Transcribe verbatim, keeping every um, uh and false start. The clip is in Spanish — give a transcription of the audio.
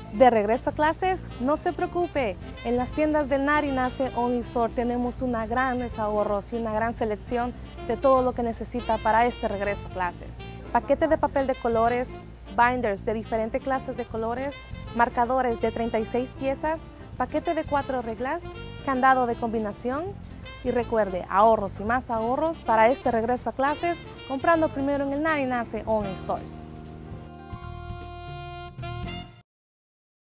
De regreso a clases, no se preocupe. En las tiendas del Narinace Only Store tenemos una gran ahorros y una gran selección de todo lo que necesita para este regreso a clases. Paquete de papel de colores, binders de diferentes clases de colores, marcadores de treinta y seis piezas, paquete de cuatro reglas, candado de combinación y recuerde, ahorros y más ahorros para este regreso a clases comprando primero en el Narinace Only Stores.